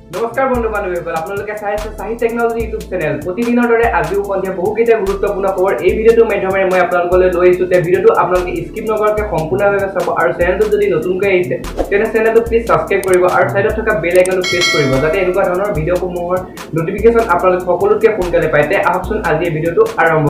নমস্কাৰ বন্ধু বান্ধৱীসকল আপোনালোকে চাই আছে সাহি টেকনলজি ইউটিউব চেনেল প্ৰতিদিনৰ দৰে আজিও সন্ধিয়া বহুকেইটা গুৰুত্বপূৰ্ণ খবৰ এই ভিডিঅ'টোৰ মাধ্যমেৰে মই আপোনালোকলৈ লৈ আহিছোঁ তে ভিডিঅ'টো আপোনালোকে স্কিপ নকৰাকৈ সম্পূৰ্ণভাৱে চাব আৰু চেনেলটো যদি নতুনকৈ আহিছে তেনে চেনেলটো প্লিজ সাবস্ক্ৰাইব কৰিব আৰু সাইডত থকা বেল আইকনটো প্ৰেছ কৰিব যাতে এনেকুৱা ধৰণৰ ভিডিঅ'সমূহৰ নটিফিকেশ্যন আপোনালোকে সকলোতকৈ সোনকালে পায় তে আহকচোন আজি এই ভিডিঅ'টো আৰম্ভ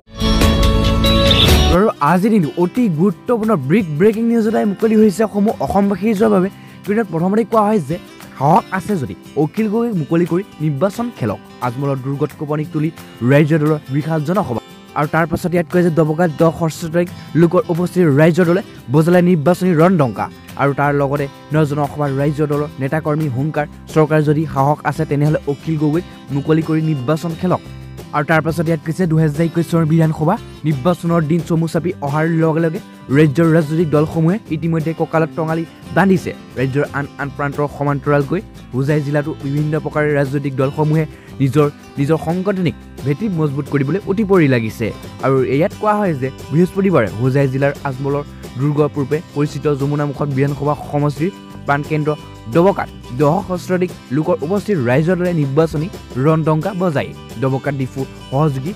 আৰু আজি দিন অতি গুৰুত্বপূৰ্ণ ব্ৰেকিং নিউজ এটা মুকলি হৈছে অসমবাসীৰ বাবে কিন্তু প্ৰথমতে কোৱা হয় যে সাহস আছে যদি অখিল গগৈক মুকলি কৰি নিৰ্বাচন খেলক আজমলৰ দুৰ্গত কোপনিক তুলি ৰাজ্য দলৰ বৃহৎ জনসভা আৰু তাৰ পাছত ইয়াত কয় যে দবকাত 10 তাৰিখ লোকৰ উপস্থিত ৰাজ্য দলে বজলাই নিৰ্বাচনী ৰণডংকা আৰু তাৰ লগতে জনসভাৰ ৰাজ্য দলৰ নেতাকৰ্মী হুংকাৰ চৰকাৰ যদি সাহস আছে তেনেহলে অখিল গগৈক মুকলি কৰি নিৰ্বাচন খেলক আৰু তাৰ পাছত ইয়াত কৈছে 2021 চনৰ বিধানসভা নিৰ্বাচনৰ দিন চমু চাপি অহাৰ লগে লগে ৰাজ্যৰ ৰাজনৈতিক দলসমূহে ইতিমধ্যে কঁকালত টঙালি বান্ধিছে ৰাজ্যৰ আন প্ৰান্তৰ সমান্তৰালকৈ হোজাই জিলাতো বিভিন্ন প্ৰকাৰৰ ৰাজনৈতিক দলসমূহে নিজৰ সংগঠনিক ভেটি মজবুত কৰিবলৈ অতি পৰি লাগিছে আৰু ইয়াত কোৱা হয় যে বৃহস্পতিবাৰে হোজাই জিলাৰ আজমলৰ দুৰ্গৰ পূৰ্বে পৰিচিত যমুনামুখত বিধানসভা সমষ্টিৰ প্ৰাণকেন্দ্ৰ দবকাত 10 সহস্ৰাধিক লোকৰ উপস্থিত ৰাজ্য দলে নিৰ্বাচনী ৰণডংকা বজায় দবকাত ডিফু সহযোগী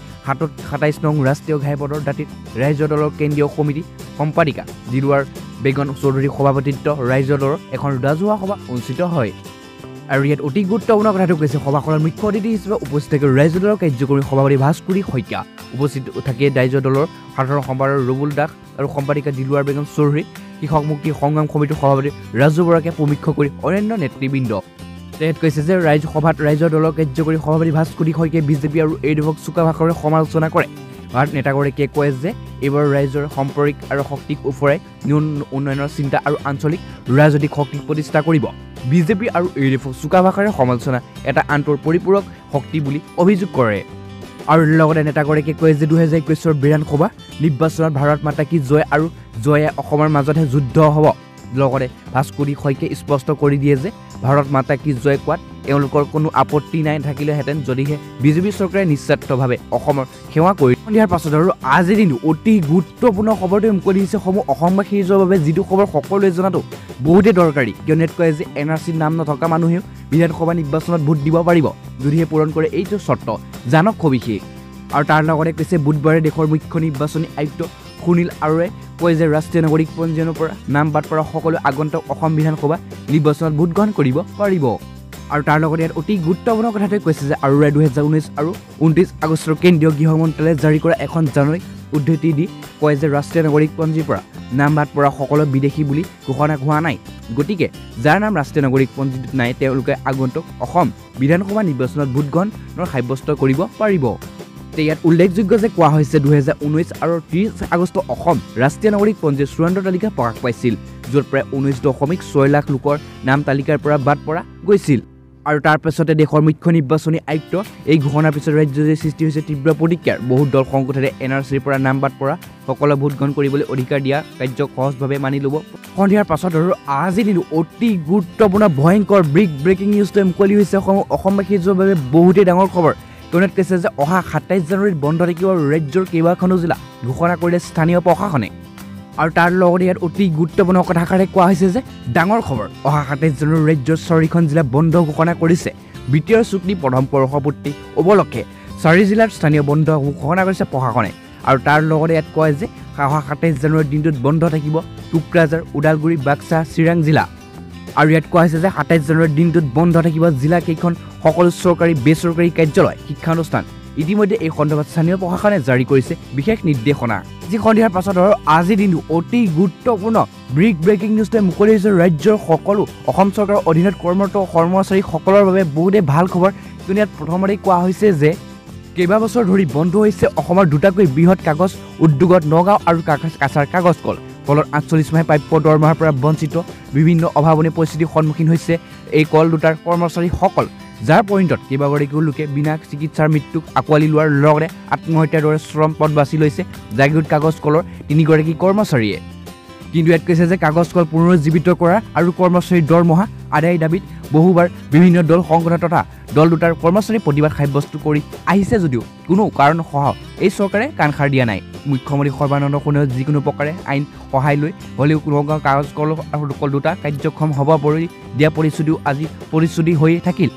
27 নং ৰাষ্ট্ৰীয় ঘাইপথৰ দাঁতিত ৰাজ্য দলৰ কেন্দ্ৰীয় সমিতি সম্পাদিকা জিলুৱাৰ বেগন চৌধুৰী সভাপতিত্ব ৰাজ্য দলৰ এখন ৰাজহুৱা সভা অনুষ্ঠিত হয় আৰু ইয়াত অতি গুৰুত্বপূৰ্ণ কথাটো কৈছে সভাখনৰ মুখ্য অতিথি হিচাপে উপস্থিত থাকে ৰাজ্য দলৰ কাৰ্যকৰী সভাপতি ভাস্কৰী শইকীয়া উপস্থিত থাকে ৰাজ্য দলৰ সাধাৰণ সম্পাদক ৰবুল দাস আৰু সম্পাদিকা জিলুৱাৰ বেগন চৌধুৰী কৃষক মুক্তি সংগ্ৰাম সমিতিৰ সভাপতি ৰাজু বৰাকে সমীক্ষ কৰি অন্যান্য নেতৃবৃন্দ তেখেত কৈছে যে সভাত ৰাজ্য দলৰ কাৰ্যকৰী সভাপতি ভাস্কৰী শইকীয়াই বিজেপি আৰু এইডোখক চোকা ভাষাৰে সমালোচনা কৰে ভাৰত নেতাগৰাকীয়ে কয় যে এইবাৰ ৰাজ্যৰ সম্পৰ্ক আৰু শক্তিক ওফৰাই উন্নয়নৰ চিন্তা আৰু আঞ্চলিক ৰাজনৈতিক শক্তিক প্ৰতিষ্ঠা কৰিব বিজেপি আৰু এইডোখক চোকা ভাষাৰে সমালোচনা এটা আন্তৰ পৰিপূৰক শক্তি বুলি অভিযোগ কৰে আৰু লগতে নেতাগৰাকীয়ে কয় যে 2021 চনৰ বিধানসভা নিৰ্বাচনত ভাৰত মাতা কি জয় আৰু জয়ে অসমৰ মাজতহে যুদ্ধ হ'ব লগতে ভাস্কৰী শইকীয়াই স্পষ্ট কৰি দিয়ে যে ভাৰত মাতা কি জয় কোৱাত এওঁলোকৰ কোনো আপত্তি নাই থাকিলেহেঁতেন যদিহে বিজেপি চৰকাৰে নিস্বাৰ্থভাৱে অসমৰ সেৱা কৰি দিয়াৰ পাছত আৰু আজিৰ দিনটো অতি গুৰুত্বপূৰ্ণ খবৰটো মুকলি হৈছে অসমবাসীৰ বাবে যিটো খবৰ সকলোৱে জনাটো বহুতেই দৰকাৰী কিয়নো ইয়াত কয় যে NRCৰ নাম নথকা মানুহেও বিধানসভা নিৰ্বাচনত ভোট দিব পাৰিব যদিহে পূৰণ কৰে এইটো চৰ্ত জানক সবিশেষ আৰু তাৰ লগতে কৈছে বুধবাৰে দেশৰ মুখ্য নিৰ্বাচনী আয়ুক্ত সুনীল আৰোৰাই কয় যে ৰাষ্ট্ৰীয় নাগৰিক পঞ্জীয়নৰ পৰা নাম বাদ পৰা সকলো আগন্তুক অসম বিধানসভা নিৰ্বাচনত ভোট গ্ৰহণ কৰিব পাৰিব আৰু তাৰ লগতে ইয়াত অতি গুৰুত্বপূৰ্ণ কথাটোৱে কৈছে যে আৰোৰাই 2019 আৰু 29 আগষ্টৰ কেন্দ্ৰীয় গৃহ মন্ত্ৰালয়ে জাৰি কৰা এখন জাননীত উদ্ধৃতি দি কয় যে ৰাষ্ট্ৰীয় নাগৰিক পঞ্জীৰ পৰা নাম বাদ পৰা সকলো বিদেশী বুলি ঘোষণা হোৱা নাই গতিকে যাৰ নাম ৰাষ্ট্ৰীয় নাগৰিক পঞ্জীত নাই তেওঁলোকে আগন্তুক অসম বিধানসভা নিৰ্বাচনত ভোট গ্ৰহণৰ সাব্যস্ত কৰিব পাৰিব ইয়াত উল্লেখযোগ্য যে কোৱা হৈছে 2019 আৰু 30 আগষ্ট অসম ৰাষ্ট্ৰীয় নাগৰিক পঞ্জীৰ চূড়ান্ত তালিকা প্ৰকাশ পাইছিল য'ত প্ৰায় 19.6 লাখ লোকৰ নাম তালিকাৰ পৰা বাদ পৰা গৈছিল আৰু তাৰ পাছতে দেশৰ মুখ্য নিৰ্বাচনী আয়ুক্ত এই ঘোষণাৰ পিছত ৰাজ্যজুৰি সৃষ্টি হৈছে তীব্ৰ প্ৰতিক্ৰিয়াৰ বহুত দল সংগঠনে NRCৰ পৰা নাম বাদ পৰা সকলো ভোট গ্ৰহণ কৰিবলৈ অধিকাৰ দিয়া কাৰ্যক সহজভাৱে মানি ল'ব সন্ধিয়াৰ পাছত আৰু আজি দিনটো অতি গুৰুত্বপূৰ্ণ ভয়ংকৰ ব্ৰেকিং নিউজটো মুকলি হৈছে অসমবাসীৰ বাবে বহুতেই ডাঙৰ খবৰ কিয়নো কৈছে যে অহা 27 জানুৱাৰীত বন্ধ থাকিব ৰাজ্যৰ কেইবাখনো জিলা ঘোষণা কৰিলে স্থানীয় প্ৰশাসনে আৰু তাৰ লগতে ইয়াত অতি গুৰুত্বপূৰ্ণ কথাষাৰে কোৱা হৈছে যে ডাঙৰ খবৰ অহা 27 জানুৱাৰীত ৰাজ্যৰ 4খন জিলা বন্ধ ঘোষণা কৰিছে বিটিআৰ চুক্তি প্ৰথম বৰ্ষপূৰ্তি উপলক্ষে 4 জিলাৰ স্থানীয় বন্ধ ঘোষণা কৰিছে প্ৰশাসনে আৰু তাৰ লগতে ইয়াত কয় যে অহা 27 জানুৱাৰীৰ দিনটোত বন্ধ থাকিব টুকৰাঝাৰ ওদালগুৰি বাক্সা চিৰাং জিলা আৰু ইয়াত কোৱা হৈছে যে 27 জানুৱাৰীৰ দিনটোত বন্ধ থাকিব জিলা কেইখন সকলো চৰকাৰী বেচৰকাৰী কাৰ্যালয় শিক্ষানুষ্ঠান ইতিমধ্যে এই সন্দৰ্ভত স্থানীয় প্ৰশাসনে জাৰি কৰিছে বিশেষ নিৰ্দেশনা যি সন্ধিয়াৰ পাছত আৰু আজি দিনটো অতি গুৰুত্বপূৰ্ণ ব্ৰেকিং নিউজটোৱে মুকলি হৈছে ৰাজ্যৰ সকলো অসম চৰকাৰৰ অধীনত কৰ্মৰত কৰ্মচাৰীসকলৰ বাবে বহুতেই ভাল খবৰ কিয়নো ইয়াত প্ৰথমতে কোৱা হৈছে যে কেইবাবছৰ ধৰি বন্ধ হৈছে অসমৰ দুটাকৈ বৃহৎ কাগজ উদ্যোগত নগাঁও আৰু কাছাৰ কাগজ কল ফলত 48 মাহে প্ৰাপ্য দৰমহাৰ পৰা বঞ্চিত বিভিন্ন অভাৱনীয় পৰিস্থিতিৰ সন্মুখীন হৈছে এই কল দুটাৰ কৰ্মচাৰীসকল যাৰ পৰিণতত কেইবাগৰাকীও লোকে বিনা চিকিৎসাৰ মৃত্যুক আঁকোৱালি লোৱাৰ লগতে আত্মহত্যাৰ দৰে শ্ৰম পথ বাছি লৈছে জাগিৰোড কাগজ কলৰ 3গৰাকী কৰ্মচাৰীয়ে কিন্তু ইয়াত কৈছে যে কাগজ কল পুনৰুজ্জীৱিত কৰা আৰু কৰ্মচাৰীৰ দৰমহা আদায় দাবীত বহুবাৰ বিভিন্ন দল সংগঠন তথা দল দুটাৰ কৰ্মচাৰী প্ৰতিবাদ সাব্যস্ত কৰি আহিছে যদিও কোনো কাৰণসহ এই চৰকাৰে কাণসাৰ দিয়া নাই মুখ্যমন্ত্ৰী সৰ্বানন্দ সোণোৱালে যিকোনো প্ৰকাৰে আইন সহায় লৈ হলেও নগাঁও কাগজ কল দুটা কাৰ্যক্ষম হ'ব পৰি দিয়া প্ৰতিশ্ৰুতিও আজি প্ৰতিশ্ৰুতি হৈ থাকিল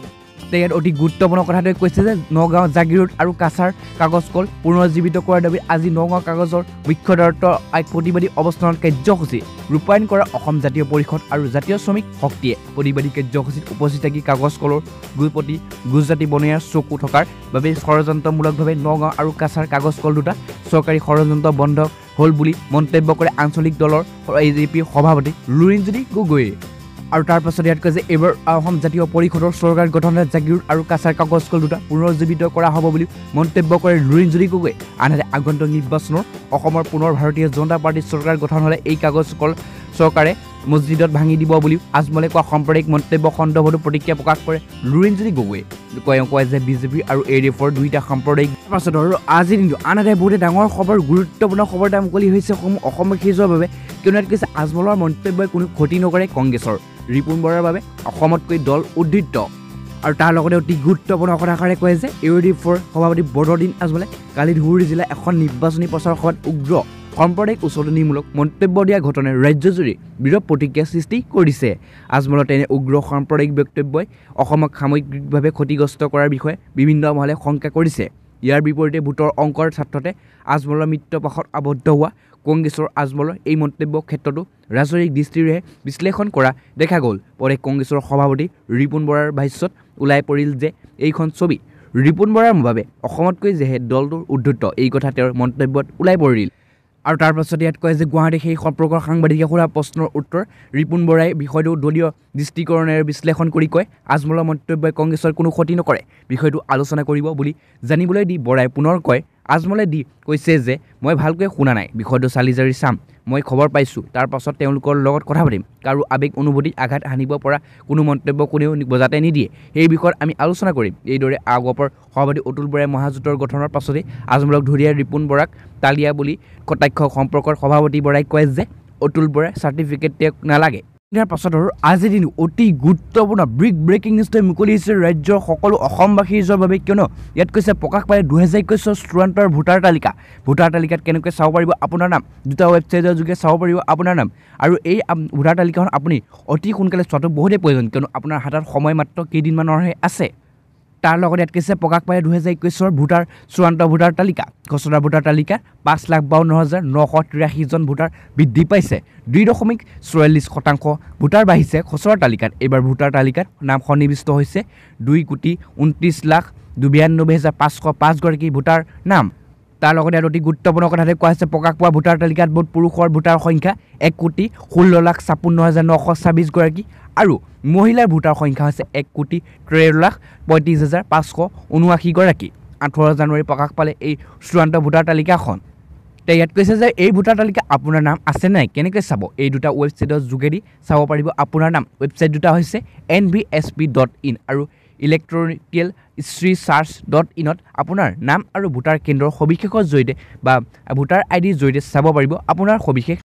ইয়াত অতি গুৰুত্বপূৰ্ণ কথাটোৱে কৈছে যে নগাঁও জাগিৰোড আৰু কাছাৰ কাগজ কল পুনৰুজ্জীৱিত কৰাৰ দাবী আজি নগাঁও কাগজৰ মুখ্য দায়িত্বৰ এক প্ৰতিবাদী অৱস্থানত কাৰ্যসূচী ৰূপায়ণ কৰা অসম জাতীয় পৰিষদ আৰু জাতীয় শ্ৰমিক শক্তিয়ে প্ৰতিবাদী কাৰ্যসূচীত উপস্থিত থাকি কাগজ কলৰ প্ৰতি গুজৰাটী বনৰীয়াৰ চকু থকাৰ বাবে ষড়যন্ত্ৰমূলকভাৱে নগাঁও আৰু কাছাৰ কাগজ কল দুটা চৰকাৰী ষড়যন্ত্ৰ বন্ধ হ'ল বুলি মন্তব্য কৰে আঞ্চলিক দলৰ এজিপিৰ সভাপতি লুৰিণজ্যোতি গগৈয়ে আৰু তাৰ পাছত ইয়াত কয় যে এইবাৰ অসম জাতীয় পৰিষদৰ চৰকাৰ গঠনত জাগিৰোড আৰু কাছাৰ কাগজ কল দুটা পুনৰুজ্জীৱিত কৰা হ'ব বুলি মন্তব্য কৰে লুৰিণজ্যোতি গগৈ আনহাতে আগন্তুক নিৰ্বাচনৰ অসমৰ পুনৰ ভাৰতীয় জনতা পাৰ্টীৰ চৰকাৰ গঠন হ'লে এই কাগজ কল চৰকাৰে মছজিদত ভাঙি দিব বুলিও আজমলে কোৱা সাম্প্ৰদায়িক মন্তব্য সন্দৰ্ভতো প্ৰতিক্ৰিয়া প্ৰকাশ কৰে লুৰিণজ্যোতি গগৈয়ে কয় যে বিজেপি আৰু এডিএফৰ দুইটা সাম্প্ৰদায়িক পাছত আৰু আজিৰ দিনটো আনহাতে বহুতে ডাঙৰ খবৰ গুৰুত্বপূৰ্ণ খবৰ এটা মুকলি হৈছে অসমবাসীৰ বাবে কিয়নো ইয়াত কৈছে আজমলৰ মন্তব্যই কোনো ক্ষতি নকৰে কংগ্ৰেছৰ ৰিপুণ বৰাৰ বাবে অসমতকৈ দল উদ্ধৃত আৰু তাৰ লগতে অতি গুৰুত্বপূৰ্ণ কথাষাৰে কয় যে এডিএফৰ সভাপতি বদৰুদ্দিন আজমলে কালি ধুবুৰী জিলা এখন নিৰ্বাচনী প্ৰচাৰ সভাত উগ্ৰ সাম্প্ৰদায়িক উচতনিমূলক মন্তব্য দিয়া ঘটনাই ৰাজ্যজুৰি বিৰূপ প্ৰতিক্ৰিয়া সৃষ্টি কৰিছে আজমলৰ তেনে উগ্ৰ সাম্প্ৰদায়িক বক্তব্যই অসমক সামগ্ৰিকভাৱে ক্ষতিগ্ৰস্ত কৰাৰ বিষয়ে বিভিন্ন মহলে শংকা কৰিছে ইয়াৰ বিপৰীতে ভোটৰ অংকৰ ছাত্ৰতে আজমলৰ মৃত্যুপাশত আবদ্ধ হোৱা কংগ্ৰেছৰ আজমলৰ এই মন্তব্যৰ ক্ষেত্ৰতো ৰাজনৈতিক দৃষ্টিৰে বিশ্লেষণ কৰা দেখা গ'ল প্ৰদেশ কংগ্ৰেছৰ সভাপতি ৰিপুণ বৰাৰ ভাষ্যত ওলাই পৰিল যে এইখন ছবি ৰিপুণ বৰাৰ বাবে অসমতকৈ যেহে দলটোৰ উদ্ধৃত এই কথা তেওঁৰ মন্তব্যত ওলাই পৰিল আৰু তাৰ পাছত ইয়াত কয় যে গুৱাহাটী সেই সম্পৰ্কৰ সাংবাদিকে সোধা প্ৰশ্নৰ উত্তৰ ৰিপুণ বৰাই বিষয়টো দলীয় দৃষ্টিকোণেৰে বিশ্লেষণ কৰি কয় আজমলৰ মন্তব্যই কংগ্ৰেছৰ কোনো ক্ষতি নকৰে বিষয়টো আলোচনা কৰিব বুলি জানিবলৈ দি বৰাই পুনৰ কয় আজমলে দি কৈছে যে মই ভালকৈ শুনা নাই বিষয়টো চালি জাৰি চাম মই খবৰ পাইছোঁ তাৰ পাছত তেওঁলোকৰ লগত কথা পাতিম কাৰো আৱেগ অনুভূতিত আঘাত হানিব পৰা কোনো মন্তব্য কোনেও বজাতে নিদিয়ে সেই বিষয়ত আমি আলোচনা কৰিম এইদৰে আগপৰ সভাপতি অতুল বৰাই মহাজোঁটৰ গঠনৰ পাছতেই আজমলক ধৰিয়াই ৰিপুণ বৰাক তালিয়া বুলি কটাক্ষ সম্পৰ্কৰ সভাপতি বৰাই কয় যে অতুল বৰাই চাৰ্টিফিকেট তেওঁক নালাগে ইয়াৰ পাছত আৰু আজিৰ দিন অতি গুৰুত্বপূৰ্ণ ব্ৰেকিং নিউজটোৱে মুকলি হৈছে ৰাজ্যৰ সকলো অসমবাসীৰ বাবে কিয়নো ইয়াত কৈছে প্ৰকাশ পালে 2021 চূড়ান্তৰ ভোটাৰ তালিকাত কেনেকৈ চাব পাৰিব আপোনাৰ নাম দুটা ৱেবছাইটৰ যোগে চাব পাৰিব আপোনাৰ নাম আৰু এই ভোটাৰ তালিকাখন আপুনি অতি সোনকালে চোৱাটো বহুতেই প্ৰয়োজন কিয়নো আপোনাৰ হাতত সময় মাত্ৰ কেইদিনমানৰহে আছে তাৰ লগতে ইয়াত কৈছে প্ৰকাশ পালে 2021 চূড়ান্ত ভোটাৰ তালিকা খচৰা ভোটাৰ তালিকাত 5,52,983 জন ভোটাৰ বৃদ্ধি পাইছে 2.44% ভোটাৰ বাঢ়িছে খচৰা তালিকাত এইবাৰ ভোটাৰ তালিকাত নাম সন্নিৱিষ্ট হৈছে 2,29,92,505 গৰাকী ভোটাৰ নাম তাৰ লগতে অতি গুৰুত্বপূৰ্ণ কথাতে কোৱা হৈছে প্ৰকাশ পোৱা ভোটাৰ তালিকাত মুঠ পুৰুষৰ ভোটাৰ সংখ্যা 1,16,56,926 গৰাকী আৰু মহিলাৰ ভোটাৰ সংখ্যা হৈছে 1,13,35,579 গৰাকী 18 জানুৱাৰী প্ৰকাশ পালে এই চূড়ান্ত ভোটাৰ তালিকাখন ইয়াত কৈছে যে এই ভোটাৰ তালিকা আপোনাৰ নাম আছে নাই কেনেকৈ চাব এই দুটা ৱেবছাইটৰ যোগেদি চাব পাৰিব আপোনাৰ নাম ৱেবছাইট দুটা হৈছে nvsp.in আৰু ইলেক্ট্ৰনিকেল research.in আপোনাৰ নাম আৰু ভোটাৰ কেন্দ্ৰৰ সবিশেষৰ জৰিয়তে বা ভোটাৰ আইডিৰ জৰিয়তে চাব পাৰিব আপোনাৰ সবিশেষ